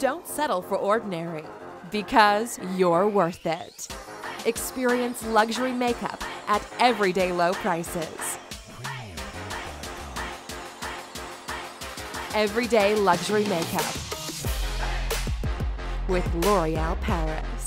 Don't settle for ordinary, because you're worth it. Experience luxury makeup at everyday low prices. Everyday luxury makeup with L'Oréal Paris.